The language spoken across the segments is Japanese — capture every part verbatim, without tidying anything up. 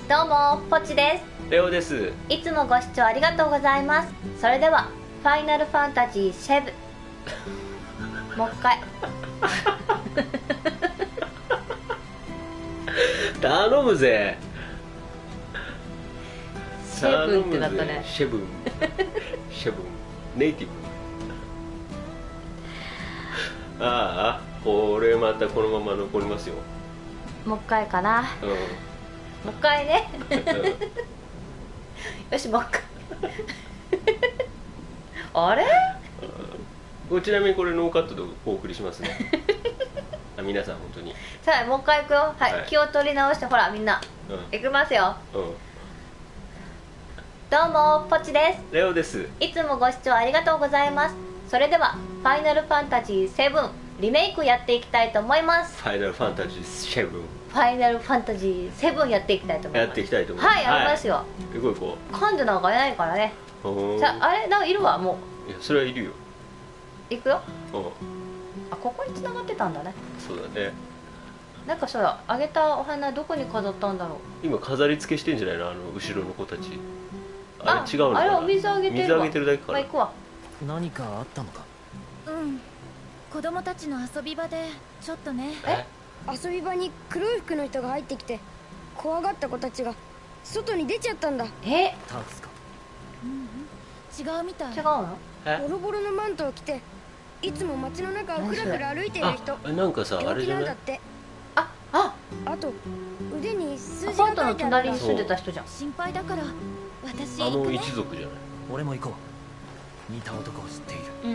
どうもポチです。 レオです。 いつもご視聴ありがとうございます。それではファイナルファンタジーセブンもう一回頼むぜ。 セブンってなったね。 シェブンシェブンネイティブ。ああ、これまたこのまま残りますよ。 もう一回かな、 うん、 もう一回ねよしもう一回あれうん、ちなみにこれノーカットでお送りしますねあ、皆さん本当にさあもう一回いくよ、はい、はい、気を取り直して、ほらみんな、うん、いきますよ、うん、どうもポチです。 レオです。 いつもご視聴ありがとうございます。それではファイナルファンタジーセブンリメイクやっていきたいと思います。 ファイナルファンタジーセブンファイナルファンタジーセブンやっていきたいと思います。 やっていきたいと思います。 はい、やりますよ、はい、 行こう行こう。 噛んでなんかいないからね。さあ、あれなんかいるわ、もう。いや、それはいるよ。 行くよ。 うん、 あ、ここに繋がってたんだね。 そうだね。 なんかさ、あげたお花どこに飾ったんだろう。 今飾り付けしてんじゃないの、あの後ろの子たち。あれ違うのかな。 あれお水あげてるわ。 水あげてるだけかな。 まあ、行くわ。 何かあったのか。 うん、子供たちの遊び場でちょっとね。 え、 遊び場に黒い服の人が入ってきて、怖がった子たちが外に出ちゃったんだ。 え、 タークスか。 うん、違うみたい。 違うの。 ボロボロのマントを着て、いつも街の中をふらふら歩いている人。 あ、なんかさ、あれじゃない。 あ、あ、 あと腕に数字アパートが書いてあるんだ。 の隣に住んでた人じゃん。 心配だから私あの行くね。 一族じゃない。 俺も行こう。似た男を知っている。 うん、うん、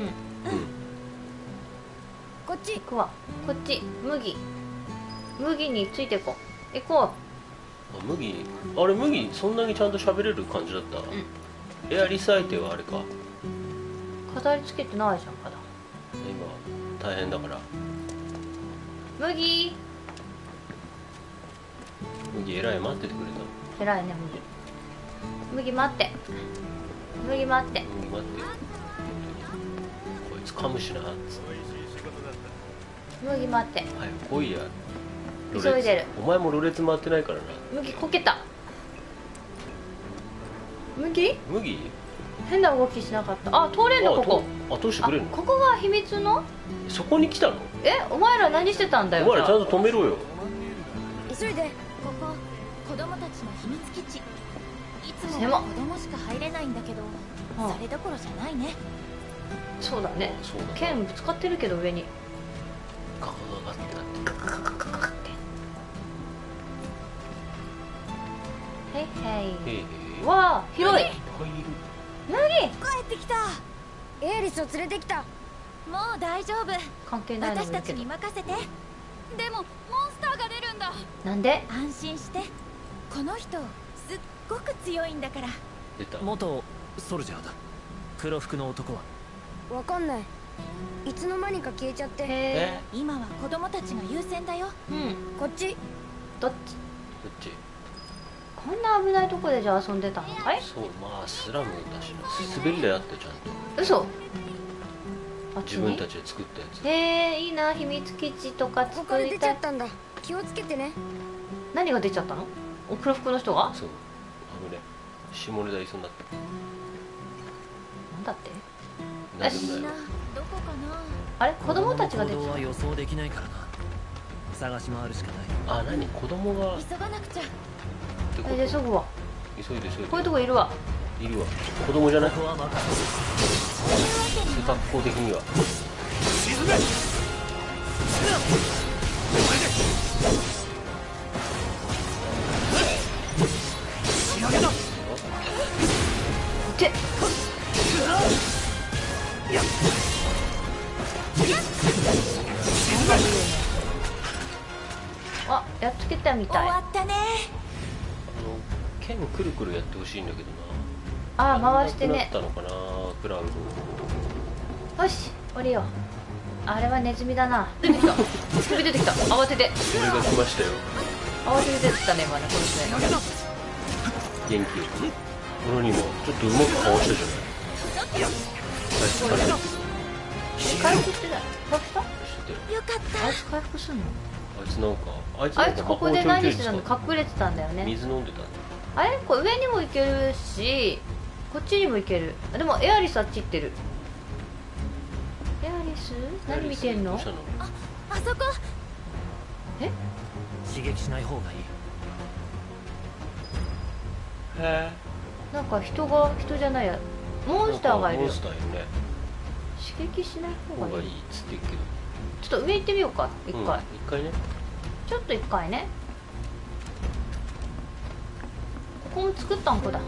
こっち行くわ。こっち麦麦についてこう。行こう。 あ、麦、あれ麦そんなにちゃんと喋れる感じだった。うん、エアリス相手はあれか。 飾り付けてないじゃん、まだ。 今大変だから。 麦麦えらい待っててくれた。えらいね麦。麦待って。麦待って。 麦待って。こいつ噛むしなっつって。 麦待って。 早く来いや。 急いでる。 お前もろれつ回ってないからな。 麦こけた。麦麦変な動きしなかった。あ、通れんのここ。 あ、通してくれるの。 ここが秘密の。 そこに来たの。 え、お前ら何してたんだよ。 お前らちゃんと止めろよ。 急いで。 ここ子供たちの秘密基地。いつもは子供しか入れないんだけど、それどころじゃないね。 そうだね。 そうだね。 剣ぶつかってるけど上に。 ガガガガってなってる。 ガガガガガガって。へいへい。 へいへい。 わあ、広い。 何？帰ってきた。 エアリスを連れてきた。 もう大丈夫。 関係ないの私たちに任せて。でもモンスターが出るんだ。 なんで？ 安心して。この人すっごく強いんだから。 出た。 元ソルジャーだ。黒服の男はわかんない。いつの間にか消えちゃって。 へー、今は子供たちが優先だよ。 うん、 こっち。 どっち？ どっち？ こんな危ないとこでじゃあ遊んでたのかい？ そう、まあスラムだしな。滑り台あってちゃんと。 嘘。 自分たちで作ったやつ。 へえ、いいな。秘密基地とかここから出ち作りたい。 ゃったんだ。気をつけてね。 何が出ちゃったの？お、黒服の人が？ そう。危ね。下ネタ言いそうになった。 なんだって？ なんでもないよ。 どこかな。 あれ、子供たちが出て行動は予想できないからな。探し回るしかない。 あ、何？子供が。 急がなくちゃ。 ってこと。 え、で、急ぐわ。 急いで急いで。 こういうとこいるわ。 いるわ。子供じゃない？ ここは任背格好的には。 沈め。仕上げだ。 て。あ、やっつけたみたい。 終わったね。 あの剣くるくるやってほしいんだけどな。 あ、回してね。 なったのかな、クラウド。 よし、降りよう。あれはネズミだな。出てきた。すぐ出てきた。慌てて。 俺が来ましたよ。 慌てて出てきたね、今ね、この人ね。 元気よくね。俺にもちょっとうまくかわしたじゃない。 すごいね。回復してない。回復した？ してて。 よかった。 あいつ回復すんの？ あいつなんかあいつあなんかいつここで何してたの？ 魔法ちょいちょい使って隠れてたんだよね。 水飲んでたね。 あれこれ上にも行けるし、こっちにも行ける。あでもエアリスあっち行ってる。エアリス何見てんの？ どうしたの？ ああそこ。 え刺激しない方がいい。 へなんか人が人じゃないやモンスターがいるよ。 モンスターいるね。 刺激しない方がいい。 方がいいっつって言うけど。 ちょっと上行ってみようか一回、 うん、一回ね。 ちょっと一回ね。ここも作ったんこだ。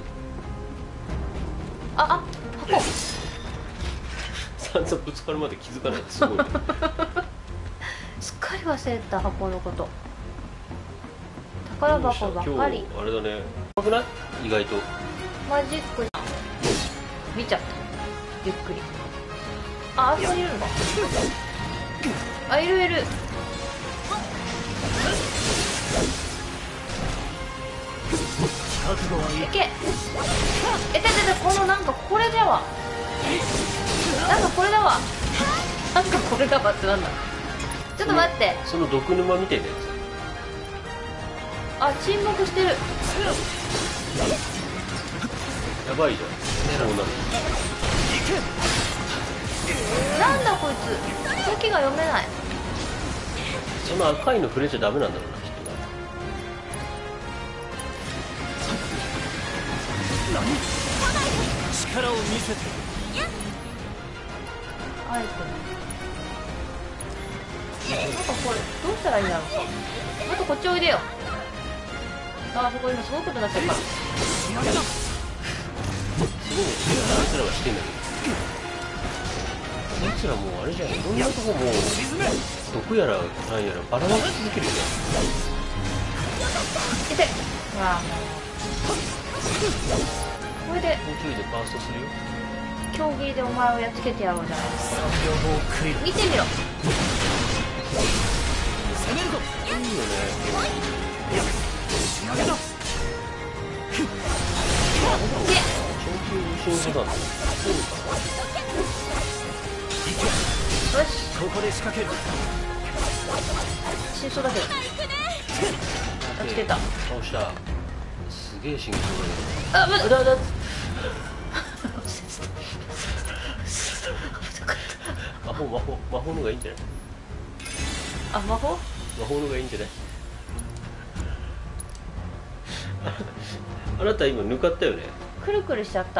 ああ箱散々ぶつかるまで気づかないってすごいね。 すっかり忘れてた箱のこと。宝箱ばっかり。 今日あれだね。怖くない？意外と。 マジック見ちゃったゆっくり。あ、あそこにいるのか。あ、いるいる。 覚悟はいい。 いけ。えててて、このなんかこれだわ。なんかこれだわ。なんかこれだわってなんだ。ちょっと待って。 その毒沼みたいなやあ、沈黙してる。 つ。やばいじゃん。そうなる。 なんだこいつ。先が読めない。 その赤いの触れちゃダメなんだろうな、きっとな。 力を見せて。 アイテム。なんかこれどうしたらいいんだろう。あとこっちおいでよ。あそこ今すごいことになっちゃうから。 すごいね。あいつらはしてんだけど。あいつらもうあれじゃん。いろんなとこもう毒やらなんやらばらまき続けるじいて。ほらもう。これでゃん。もうちょいでバーストするよ。 競技でお前をやっつけてやろうじゃないですか。 さんびょうごをクリア。 見てみろ。 攻めるぞ。 いいよね。 仕上げだ。 で長期優秀派だね。そうか。 よしここで仕掛ける。 死にそうだけど。あつけた。 倒した。すげえ真剣あ、まだだ。あだだ。魔法魔法魔法のがいいんじゃない？ あ、魔法？ 魔法のがいいんじゃない？あなた今抜かったよね。 くるくるしちゃった。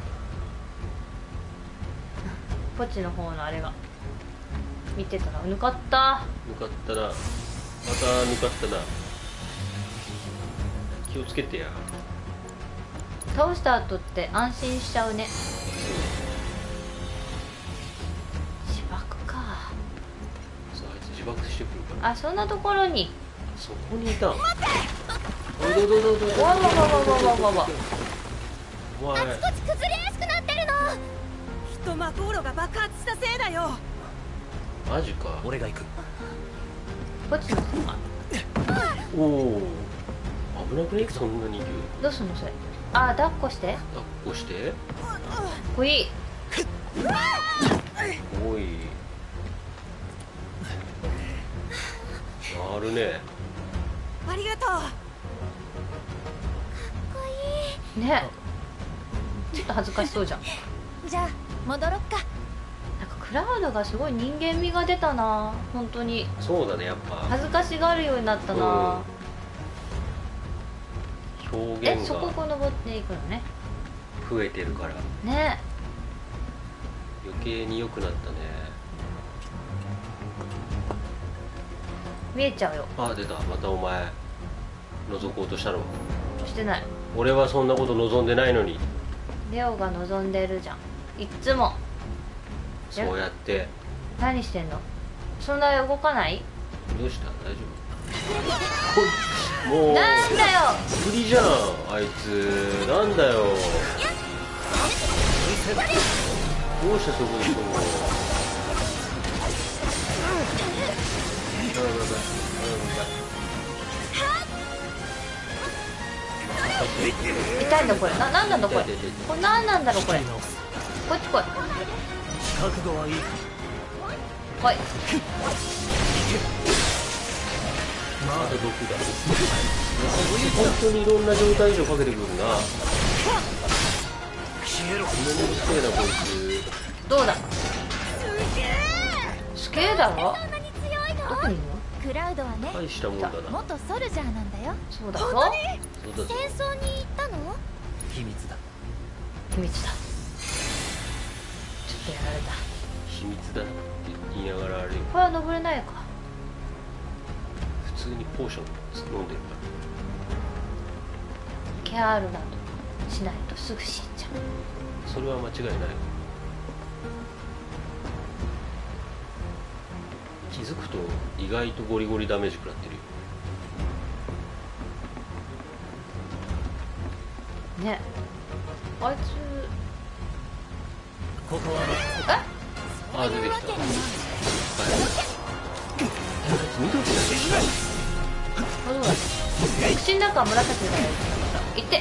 ポチの方のあれが見てたな。抜かった。 抜かったな。また抜かったな。気をつけてや。 倒した後って安心しちゃうね。自爆か。 さあ、あいつ自爆してくるから。 あ、そんなところに。 そこにいたん。おいどうどうどうどうどう。 わわわわわわわわ。 お前。 あちこち崩れやすくなってるの。きっとマコーロが爆発したせいだよ。 マジか。 俺が行く。 ポチのせいか。 おお。危なくね？そんなに勢い。 どうすんのそれ。あ、抱っこして。 抱っこして。 ほい。 おい。あるね。 ありがとう。 ね。ちょっと恥ずかしそうじゃん。 じゃあ戻ろっか。 なんかクラウドがすごい人間味が出たな。本当にそうだね、やっぱ。 恥ずかしがるようになったな。 表現え、そこがこ登っていくのね。 増えてるからね。 余計に良くなったね。 見えちゃうよ。 あ、出た。またお前覗こうとしたの？ してない。 俺はそんなこと望んでないのに。 レオが望んでるじゃん。いっつも。 そうやって。 何してんの？そんな動かない？ どうした？大丈夫？こもうなんだよ。 無理じゃん、あいつ。なんだよ。どうしてそこに行くの？やばいやばいやばいやばい。 痛いんだこれ。な、なんなんだこれ。 痛い痛い痛いこれなんなんだろうこれ。こっち来い。 覚悟はいい。 来い。 また毒だ。本当にいろんな状態以上かけてくるな。 消えろ。 めんどくせえなこいつ。 どうだ。すげえだろ。 そんなに強いの？ どこにいるの？ クラウドはね、 大したもんだな。 元ソルジャーなんだよ。 そうだぞ。 そうだぞ。 戦争に行ったの？ 秘密だ。 秘密だ。ちょっとやられた。 秘密だって言いながらあれよ。 これは登れないか。 普通にポーション飲んでるかケアールなどしないとすぐ死んじゃう。 ら。それは間違いない。気づくと意外とゴリゴリダメージ食らってるよ。 ね。あいつここはえあ、出てきた。はい。緑だあ、どうだ。口の中は紫だよ。いって。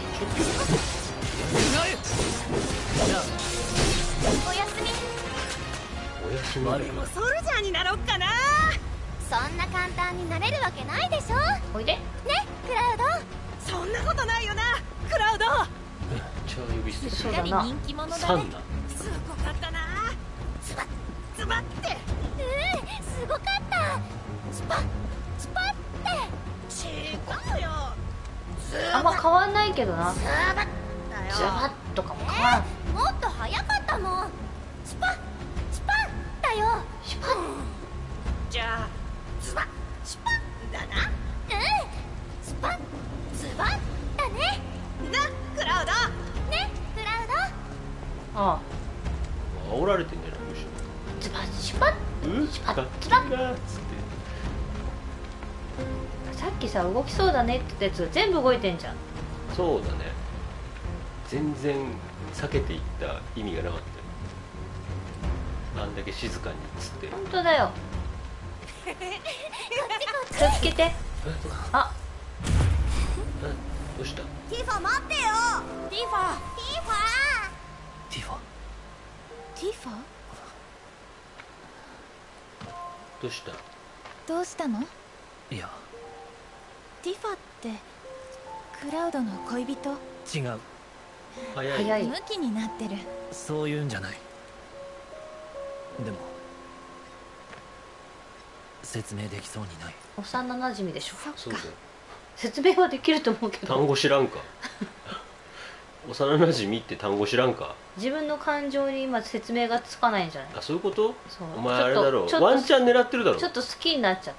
おやすみ。 け。おやすみ。 悪いわ。 ソルジャーになろっかな。 そんな簡単になれるわけないでしょ。 おいで。 ね、クラウド。 そんなことないよな、クラウド。 めっちゃ呼び捨てする。 そうだな。 人気者だね。 サンナ。 すごかったな。ズバッズバッってうん、すごかった。スパッスパッって違うよ。 あんま変わんないけどな。 ズバッだよ。 ズバッとかも変わらん。 もっと早かったもん。スパッスパッだよ。 シュパッ。 じゃあズバッスパッだな。 うんスパッズバッだね。 な、クラウド。 ね、クラウド。 ああ。 煽られてんじゃないむしズバッシュパッ。 ろ。うん。 シュパッガッズバッ。 ガッつって。 さっきさ動きそうだねって言ったやつが全部動いてんじゃん。 そうだね。全然避けていった意味がなかったよ。あんだけ静かにっつって。 本当だよ。気をつけて。あ、 どうした？ ティファ待ってよ。 ティファティファティファ。 ティファどうした？ どうしたの？ いや、 ティファってクラウドの恋人？ 違う。 早い。 早い。 ムキになってる。 そういうんじゃない。でも説明できそうにない。 幼馴染でしょ。 そうだよ。 説明はできると思うけど。 単語知らんか。幼馴染って単語知らんか。 自分の感情に今説明がつかないんじゃない？ あ、そういうこと？ そうお前あれだろちょっとワンチャン狙ってるだろ。 ちょっと好きになっちゃった。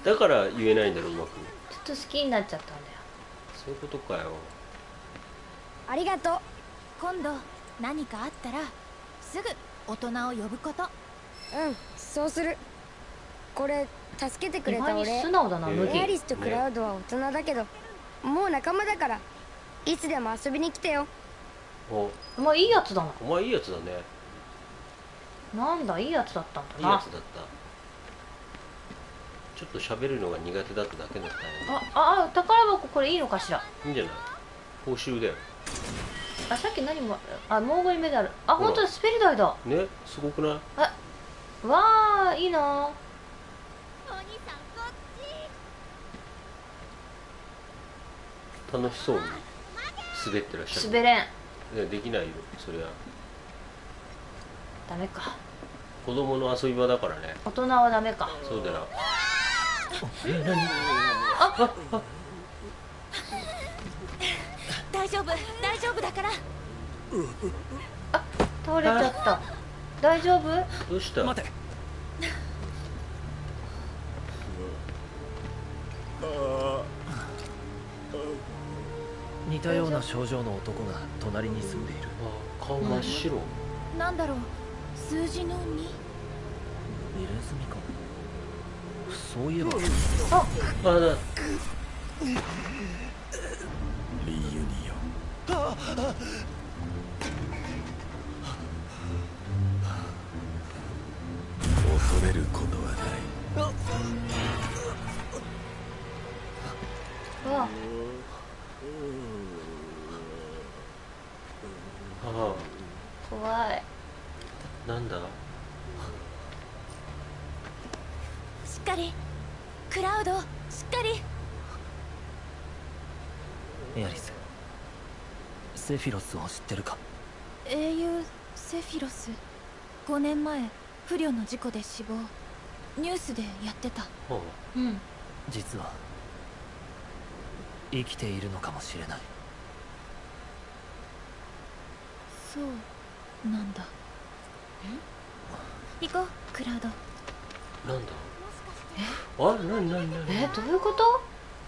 だから言えないんだろうまく。 ちょっと好きになっちゃったんだよ。 そういうことかよ。 ありがとう。 今度何かあったらすぐ大人を呼ぶこと。 うん、そうする。これ助けてく意外にれた俺。 素直だな、 えー麦。 エアリスとクラウドは大人だけど、もう仲間だからいつでも遊びに来てよ。 お、 まあいいやつだな。 お前いいやつだね。 なんだ、いいやつだったんいいだな。 やつだった。ちょっと喋るのが苦手だっただけだったね。 あ、あ、宝箱これいいのかしら。 いいんじゃない？報酬だよ。 あ、さっき何も、あ、モーゴリメダル。あ、 ほら本当だ、スペリダイだ。 ね、すごくない？ あ、わあ、いいな。 お兄さんこっち。 楽しそうに滑ってらっしゃる。 滑れん。 ね、できないよ、そりゃ。 ダメか。 子供の遊び場だからね。 大人はダメか。 そうだよ。 大丈夫大丈夫だから。 倒れちゃった。大丈夫？ どうした？ 待て。似たような症状の男が隣に住んでいる。 あ、顔真っ白。 なんだろう、数字のに。 入れ墨か。そういえばあ、だ。 リユニ恐れることはない。 うわ、 あ怖い。 あ、なんだ？ しっかりクラウド、しっかり。 エアリス、セフィロスを知ってるか？ 英雄セフィロス、ごねんまえ不慮の事故で死亡。ニュースでやってた。 ほう。 うん。 実は生きているのかもしれない。 そうなんだ。行こうクラウド。 なんだ。あ、なになになに。 え、どういうこと？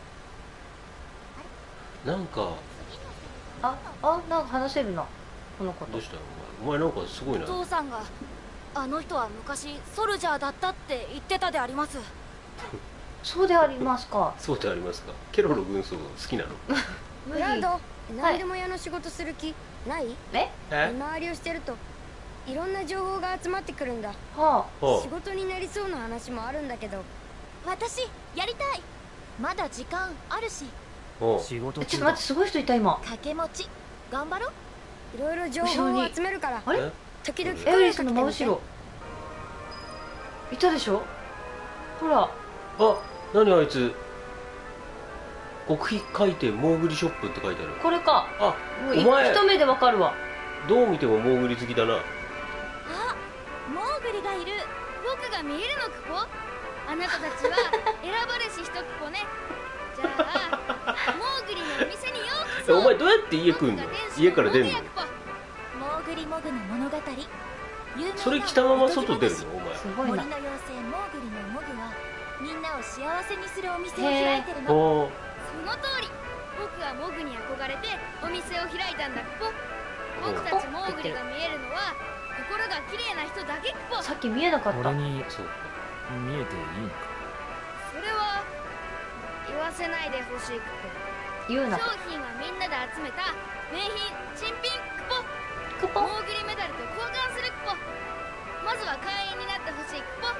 なんか。 あ、あ、なんか話せるな。この子と。 どうしたよお前。お前なんかすごいな。 お父さんがあの人は昔ソルジャーだったって言ってたであります。 そうでありますか。 そうでありますか。ケロロ軍曹好きなの？ クラウド、何でも屋の仕事する気ない？ え？ え？ 見回りをしてるといろんな情報が集まってくるんだ。 はは仕事になりそうな話もあるんだけど。 私やりたい。まだ時間あるし。 あ。おう。 仕事あ。え、ちょっ中だ。 と待って、すごい人いた今。 掛け持ち頑張ろう。 いろいろ情報を集めるからあれ？ え？ 時々 エアリスの真声かけてみ後ろいたでしょ。ほら。 あ、なにあいつ。極秘回転モーグリショップって書いてある。 これか。 あ、 もういお前一目でわかるわ。 どう見てもモーグリ好きだな。 あ、モーグリがいる。 僕が見えるのクポ。あなたたちは選ばれし一クポね。じゃあモーグリのお店にようこえ、 そ。 お前どうやって家来んの？家から出んの？ モーグリモグの物語。有名なそれ着たまま外出るのお前。 すごいな。 森の妖精モーグリのモグはみんなを幸せにするお店を開いてるの。 おー。 その通り。僕はモグに憧れてお店を開いたんだクポ。僕たちモーグリが見えるのは心が綺麗な人だけクポ。 さっき見えなかった俺。にそうか。 見えていいのか？ それは言わせないでほしいク言うな。 ポ。商品はみんなで集めた名品新品クポ。 クポン。 モーグリメダルと交換するクポ。まずは会員になってほしいクポ。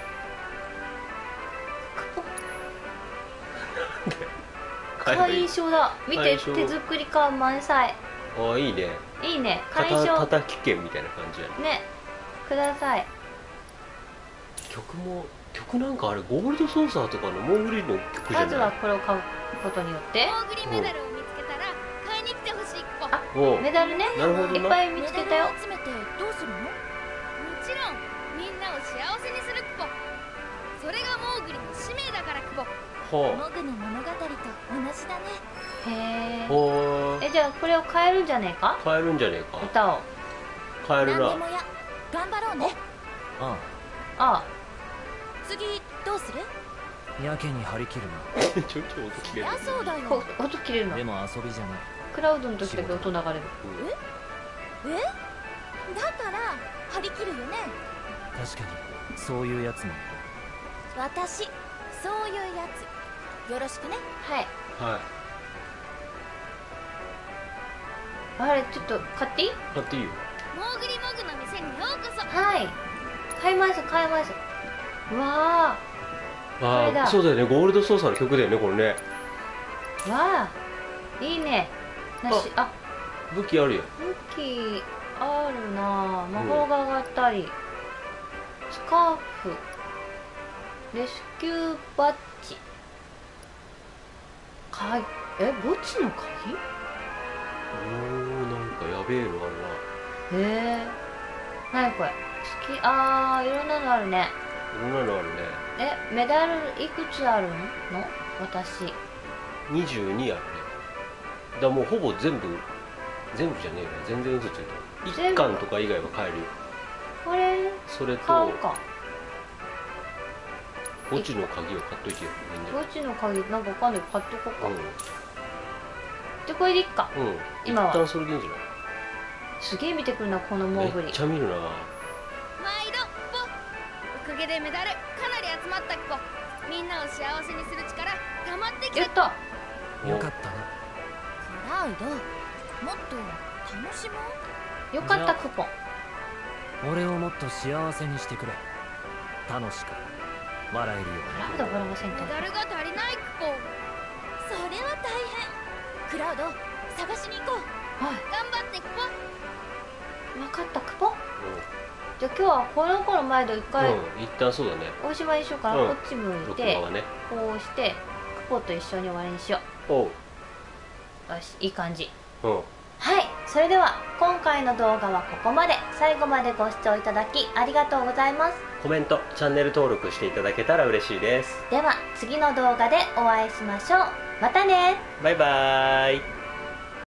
会員証だ。見て、 会員証手作り感満載。 ああ、いいね。 いいね。会員た証。 叩き券みたいな感じやね。 ね。ください。 曲も曲なんかあれゴールドソーサーとかのモーグリの曲じゃまずはない？ これを買うことによってモーグリメダルを見つけたら買いに来てほしいクポ。 あおう。 メダルね。 なるほどな。 いっぱい見つけたよ。 メダルを集めてどうするの？ もちろんみんなを幸せにするクポ。それがモーグリの使命だからクポ。 はモグの物語と同じだね。 へあ。ほえ。え、じゃあこれを変えるんじゃねえか。 買えるんじゃねえか。 歌を。 買えるな。 何でもや頑張ろうね。 ああ次どうする？ あ、やけに張り切るちょいちょい音切れるいや。そうだあ。 よこ。音切れるのな。で。も遊びじゃない。 クラウドの時だけ音流れる。 うんえ？だから張り切るよね。 確かにそういうやつもいる。 私そういうやつよろしくね。 はい。 はい。 あれ、ちょっと買っていい？ 買っていいよ。 モーグリモグの店にようこそ。 はい。買います買います。うわこれああ、 だそうだよね。ゴールドソーサーの曲だよね、これね。 ーわあいいね。なし、あ、 武器あるよ。 武器あるなぁ。魔法が上がったり、スカーフ、レスキューバッジ、鍵、え、墓地の鍵？ おー、なんかやべえのあるな。 へえ。なにこれ？好き、あー、いろんなのあるね。 いろんなのあるね。 え、メダルいくつあるの？私。 にじゅうにあるね。だからもうほぼ全部、全部じゃねえよ。全然嘘ついた。 全部一巻とか以外は買えるよ。 これ、 それと買う、か。 墓地の鍵を買っといてよ、みんな。 墓地の鍵、なんかわかんないけど買っとこうか。 うで、これでいっか。 ん。うん。 今は一旦それでいいんじゃない？ すげえ見てくるな、このモーグリめっ。ちゃ見るな。 毎度クポ。おかげでメダルかなり集まったクポ。みんなを幸せにする力溜まってきやったた。 よかったな。 クラウドもっと楽しもう。 よかった、クポン。 俺をもっと幸せにしてくれ。楽しく笑えるよクラウド笑わせんと。 メダルが足りないクポ。 それは大変。クラウド探しに行こう。 は頑張ってクポ。 い。わかった、クポン。じゃあ今日はこの子の前で一回うん、一旦そうだね。 おしまいにしようかな。 うんこっち向い録て、 画はね。 こうして、 歩と一緒に終わりにしよおう。 う。よし、いい感じ。 うん。 はい、それでは今回の動画はここまで。最後までご視聴いただきありがとうございます。 コメント、チャンネル登録していただけたら嬉しいです。 では次の動画でお会いしましょう。またね。 バイバーイ。